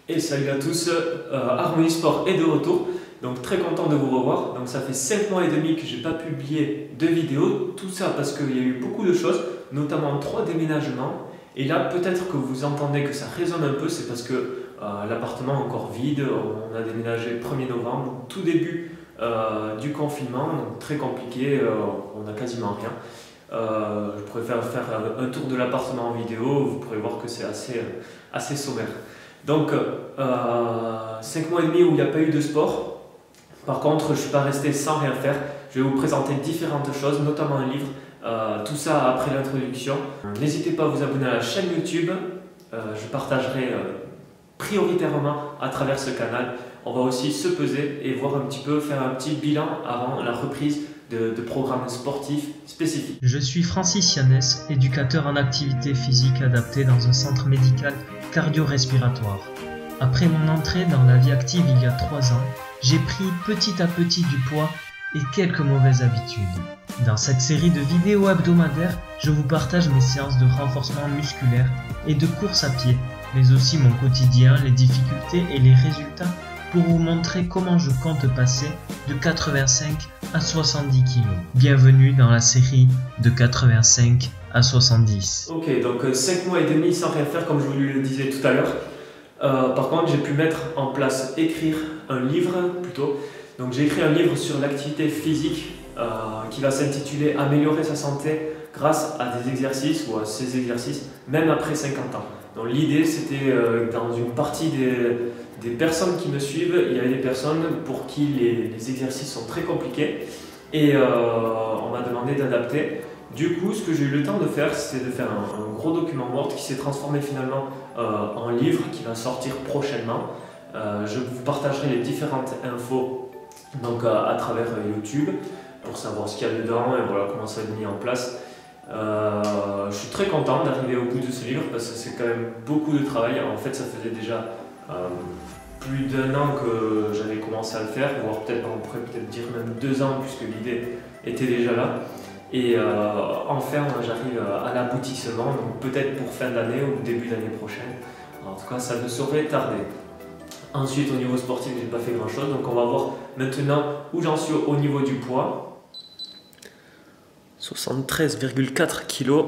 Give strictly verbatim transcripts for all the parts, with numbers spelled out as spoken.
Et salut à tous, euh, Harmonie Sport est de retour, donc très content de vous revoir. Donc ça fait cinq mois et demi que j'ai pas publié de vidéo, tout ça parce qu'il y a eu beaucoup de choses, notamment trois déménagements. Et là peut-être que vous entendez que ça résonne un peu, c'est parce que euh, l'appartement est encore vide, on a déménagé le premier novembre, tout début euh, du confinement, donc très compliqué, euh, on n'a quasiment rien. Euh, je préfère faire un tour de l'appartement en vidéo, vous pourrez voir que c'est assez, assez sommaire. Donc, euh, cinq mois et demi où il n'y a pas eu de sport. Par contre, je ne suis pas resté sans rien faire. Je vais vous présenter différentes choses, notamment un livre. Euh, tout ça après l'introduction. N'hésitez pas à vous abonner à la chaîne YouTube. Euh, je partagerai euh, prioritairement à travers ce canal. On va aussi se peser et voir un petit peu, faire un petit bilan avant la reprise de, de programmes sportifs spécifiques. Je suis Francis Yannès, éducateur en activité physique adaptée dans un centre médical cardio-respiratoire. Après mon entrée dans la vie active il y a trois ans, j'ai pris petit à petit du poids et quelques mauvaises habitudes. Dans cette série de vidéos hebdomadaires, je vous partage mes séances de renforcement musculaire et de course à pied, mais aussi mon quotidien, les difficultés et les résultats pour vous montrer comment je compte passer de quatre-vingt-cinq à soixante-dix kilos. Bienvenue dans la série de quatre-vingt-cinq à soixante-dix. Ok, donc cinq mois et demi sans rien faire comme je vous le disais tout à l'heure. Euh, par contre, j'ai pu mettre en place, écrire un livre plutôt. Donc j'ai écrit un livre sur l'activité physique euh, qui va s'intituler Améliorer sa santé grâce à des exercices ou à ces exercices, même après cinquante ans. Donc l'idée c'était euh, dans une partie des, des personnes qui me suivent, il y a des personnes pour qui les, les exercices sont très compliqués et euh, on m'a demandé d'adapter. Du coup, ce que j'ai eu le temps de faire, c'est de faire un, un gros document Word qui s'est transformé finalement euh, en livre qui va sortir prochainement. Euh, je vous partagerai les différentes infos donc, euh, à travers YouTube pour savoir ce qu'il y a dedans et voilà comment ça va être mis en place. Euh, je suis très content d'arriver au bout de ce livre parce que c'est quand même beaucoup de travail. En fait, ça faisait déjà euh, plus d'un an que j'avais commencé à le faire, voire peut-être, on pourrait peut-être dire même deux ans puisque l'idée était déjà là. Et euh, enfin, j'arrive à l'aboutissement, donc peut-être pour fin d'année ou début d'année prochaine. En tout cas, ça ne saurait tarder. Ensuite, au niveau sportif, j'ai pas fait grand-chose, donc on va voir maintenant où j'en suis au niveau du poids. soixante-treize virgule quatre kilos,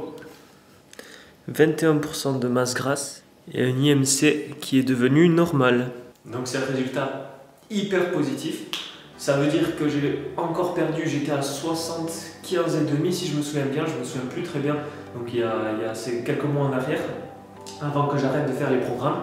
vingt et un pour cent de masse grasse et un I M C qui est devenu normal. Donc c'est un résultat hyper positif. Ça veut dire que j'ai encore perdu, j'étais à soixante-quinze virgule cinq si je me souviens bien, je me souviens plus très bien, donc il y a, il y a ces quelques mois en arrière, avant que j'arrête de faire les programmes,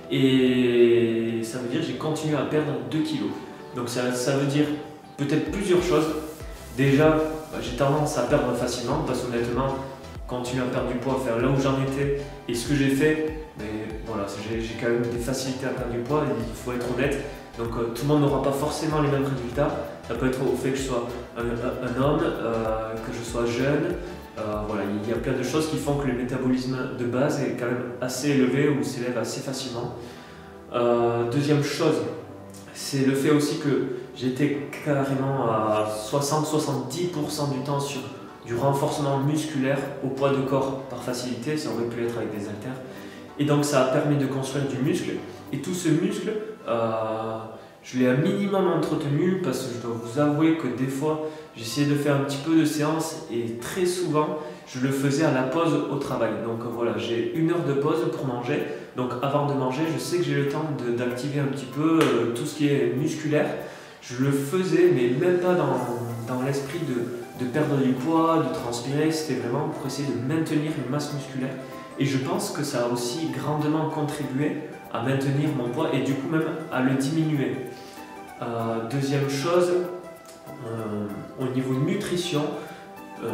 et ça veut dire que j'ai continué à perdre deux kilos. Donc ça, ça veut dire peut-être plusieurs choses. Déjà, bah, j'ai tendance à perdre facilement, parce qu'honnêtement, continuer à perdre du poids, faire là où j'en étais, et ce que j'ai fait, mais voilà, j'ai quand même des facilités à perdre du poids, il faut être honnête. Donc euh, tout le monde n'aura pas forcément les mêmes résultats. Ça peut être au fait que je sois un, un, un homme, euh, que je sois jeune. Euh, voilà, il y a plein de choses qui font que le métabolisme de base est quand même assez élevé ou s'élève assez facilement. Euh, deuxième chose, c'est le fait aussi que j'étais carrément à soixante à soixante-dix pour cent du temps sur du renforcement musculaire au poids de corps par facilité. Ça aurait pu être avec des haltères. Et donc ça a permis de construire du muscle. Et tout ce muscle, euh, je l'ai un minimum entretenu parce que je dois vous avouer que des fois, j'essayais de faire un petit peu de séance et très souvent, je le faisais à la pause au travail. Donc voilà, j'ai une heure de pause pour manger. Donc avant de manger, je sais que j'ai le temps d'activer un petit peu euh, tout ce qui est musculaire. Je le faisais, mais même pas dans, dans l'esprit de, de perdre du poids, de transpirer. C'était vraiment pour essayer de maintenir une masse musculaire. Et je pense que ça a aussi grandement contribué à maintenir mon poids et du coup même à le diminuer. Euh, deuxième chose, euh, au niveau de nutrition, euh,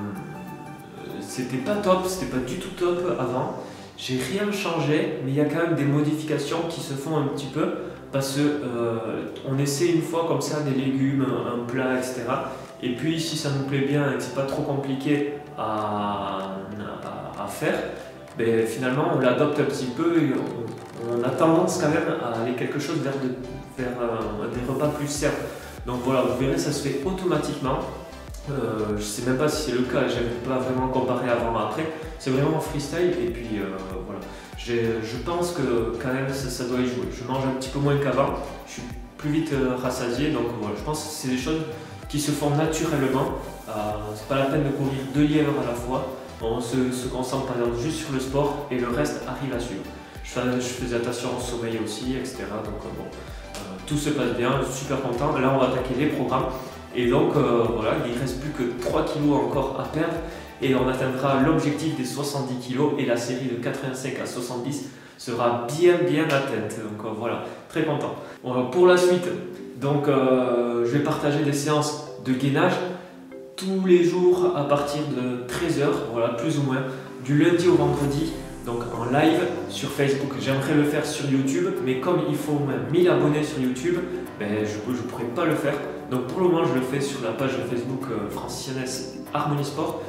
c'était pas top, c'était pas du tout top avant. J'ai rien changé, mais il y a quand même des modifications qui se font un petit peu parce qu'on euh, essaie une fois comme ça des légumes, un plat, et cetera. Et puis si ça nous plaît bien et que c'est pas trop compliqué à, à, à faire, ben, finalement on l'adopte un petit peu et on, on a tendance quand même à aller quelque chose vers, de, vers euh, des repas plus sains. Donc voilà, vous verrez, ça se fait automatiquement. Euh, je ne sais même pas si c'est le cas, je n'aime pas vraiment comparer avant et après. C'est vraiment freestyle et puis euh, voilà. Je pense que quand même ça, ça doit y jouer. Je mange un petit peu moins qu'avant, je suis plus vite euh, rassasié, donc voilà, je pense que c'est des choses qui se font naturellement. Euh, c'est pas la peine de courir deux lièvres à la fois. On se, se concentre par exemple juste sur le sport et le reste arrive à suivre. Je, fais, je faisais attention au sommeil aussi, et cetera. Donc euh, bon, euh, tout se passe bien, je suis super content. Là on va attaquer les programmes. Et donc euh, voilà, il ne reste plus que trois kilos encore à perdre et on atteindra l'objectif des soixante-dix kilos et la série de quatre-vingt-cinq à soixante-dix sera bien bien atteinte. Donc euh, voilà, très content. Bon, pour la suite, donc euh, je vais partager des séances de gainage tous les jours à partir de treize heures, voilà, plus ou moins, du lundi au vendredi, donc en live sur Facebook. J'aimerais le faire sur YouTube, mais comme il faut mille abonnés sur YouTube, ben, je ne pourrais pas le faire. Donc pour le moment, je le fais sur la page Facebook euh, Francis Yanès Harmonie Sport.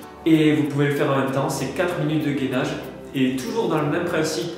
Et vous pouvez le faire en même temps, c'est quatre minutes de gainage. Et toujours dans le même principe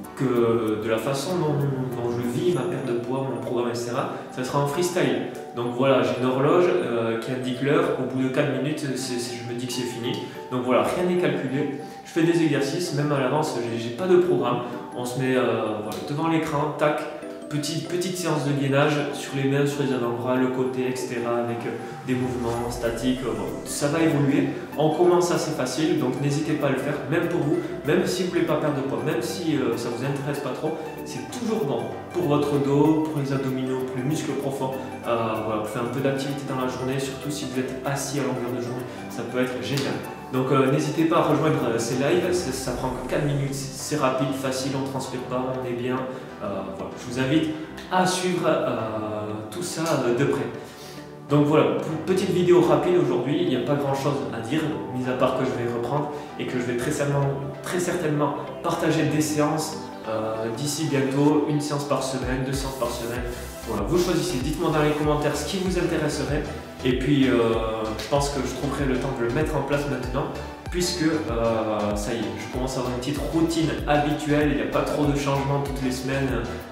que de la façon dont, dont je vis ma perte de poids, mon programme, et cetera. Ça sera en freestyle. Donc voilà, j'ai une horloge euh, qui indique l'heure. Au bout de quatre minutes, c'est, c'est, je me dis que c'est fini. Donc voilà, rien n'est calculé. Je fais des exercices, même à l'avance, j'ai, j'ai pas de programme. On se met euh, voilà, devant l'écran, tac, petite, petite séance de gainage sur les mains, sur les avant-bras, le côté, et cetera. Avec euh, des mouvements statiques. Euh, bon, ça va évoluer. On commence assez facile, donc n'hésitez pas à le faire, même pour vous, même si vous ne voulez pas perdre de poids, même si euh, ça ne vous intéresse pas trop, c'est toujours bon pour votre dos, pour les abdominaux, pour les muscles profonds. Euh, voilà, vous faites un peu d'activité dans la journée, surtout si vous êtes assis à longueur de journée, ça peut être génial. Donc euh, n'hésitez pas à rejoindre euh, ces lives, ça, ça prend que quatre minutes, c'est rapide, facile, on ne transpire pas, on est bien. Euh, voilà, je vous invite à suivre euh, tout ça euh, de près. Donc voilà, petite vidéo rapide aujourd'hui, il n'y a pas grand chose à dire, mis à part que je vais reprendre et que je vais très certainement, très certainement partager des séances euh, d'ici bientôt, une séance par semaine, deux séances par semaine. Voilà, vous choisissez, dites-moi dans les commentaires ce qui vous intéresserait et puis euh, je pense que je trouverai le temps de le mettre en place maintenant puisque euh, ça y est, je commence à avoir une petite routine habituelle, il n'y a pas trop de changements toutes les semaines,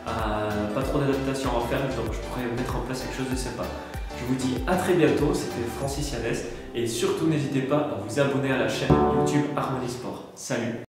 euh, pas trop d'adaptations à faire, donc je pourrais mettre en place quelque chose de sympa. Je vous dis à très bientôt, c'était Francis Yanès et surtout n'hésitez pas à vous abonner à la chaîne YouTube Harmonie Sport. Salut!